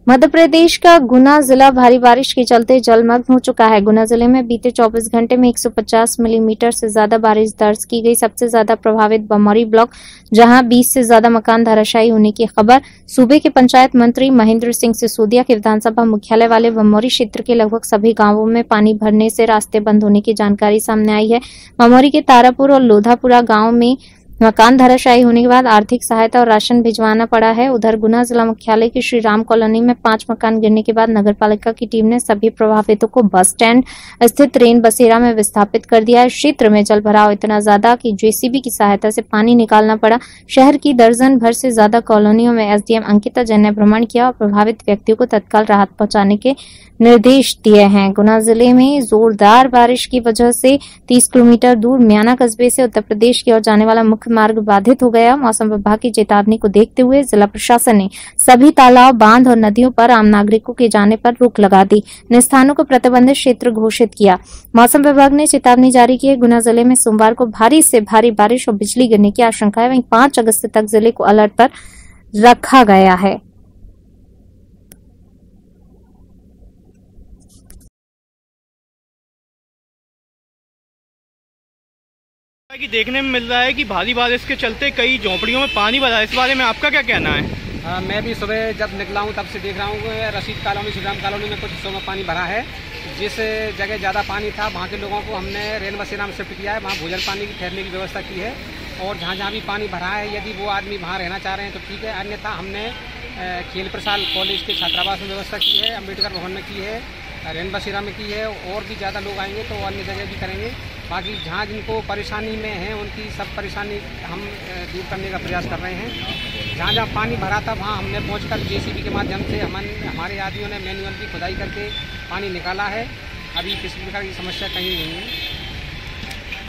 मध्य प्रदेश का गुना जिला भारी बारिश के चलते जलमग्न हो चुका है। गुना जिले में बीते 24 घंटे में 150 मिलीमीटर से ज्यादा बारिश दर्ज की गई। सबसे ज्यादा प्रभावित बमौरी ब्लॉक, जहां 20 से ज्यादा मकान धराशायी होने की खबर। सूबे के पंचायत मंत्री महेंद्र सिंह सिसोदिया के विधानसभा मुख्यालय वाले बमौरी क्षेत्र के लगभग सभी गांवों में पानी भरने से रास्ते बंद होने की जानकारी सामने आई है। बमौरी के तारापुर और लोधापुरा गांव में मकान धराशायी होने के बाद आर्थिक सहायता और राशन भिजवाना पड़ा है। उधर गुना जिला मुख्यालय की श्री राम कॉलोनी में 5 मकान गिरने के बाद नगरपालिका की टीम ने सभी प्रभावितों को बस स्टैंड स्थित रेन बसेरा में विस्थापित कर दिया है। क्षेत्र में जल भराव इतना ज्यादा कि जेसीबी की सहायता से पानी निकालना पड़ा। शहर की दर्जन भर से ज्यादा कॉलोनियों में एसडीएम अंकिता जैन ने भ्रमण किया और प्रभावित व्यक्तियों को तत्काल राहत पहुंचाने के निर्देश दिए हैं। गुना जिले में जोरदार बारिश की वजह से 30 किलोमीटर दूर म्याना कस्बे से उत्तर प्रदेश की ओर जाने वाला मुख्य मार्ग बाधित हो गया। मौसम विभाग की चेतावनी को देखते हुए जिला प्रशासन ने सभी तालाब, बांध और नदियों पर आम नागरिकों के जाने पर रोक लगा दी। इन स्थानों को प्रतिबंधित क्षेत्र घोषित किया। मौसम विभाग ने चेतावनी जारी की है। गुना जिले में सोमवार को भारी से भारी बारिश और बिजली गिरने की आशंका है। वहीं 5 अगस्त तक जिले को अलर्ट पर रखा गया है। कि देखने में मिल रहा है कि भारी बारिश के चलते कई झोपड़ियों में पानी भरा है। इस बारे में आपका क्या कहना है? मैं भी सुबह जब निकला हूँ तब से देख रहा हूँ कि रशीद कॉलोनी, श्री राम कॉलोनी में कुछ हिस्सों में पानी भरा है। जिस जगह ज़्यादा पानी था वहाँ के लोगों को हमने रेन बसेरा में शिफ्ट किया है। वहाँ भोजन पानी की ठहरने की व्यवस्था की है और जहाँ जहाँ भी पानी भरा है यदि वो आदमी वहाँ रहना चाह रहे हैं तो ठीक है, अन्यथा हमने खेल प्रसाद कॉलेज के छात्रावास में व्यवस्था की है, अम्बेडकर भवन में की है, रेन बसेरा में की है। और भी ज़्यादा लोग आएंगे तो अन्य जगह भी करेंगे। बाकी जहाँ जिनको परेशानी में है उनकी सब परेशानी हम दूर करने का प्रयास कर रहे हैं। जहाँ जहाँ पानी भरा था वहाँ हमने पहुंचकर जेसीबी के माध्यम से हमारे आदमियों ने मैनुअल की खुदाई करके पानी निकाला है। अभी किसी प्रकार की समस्या कहीं नहीं है।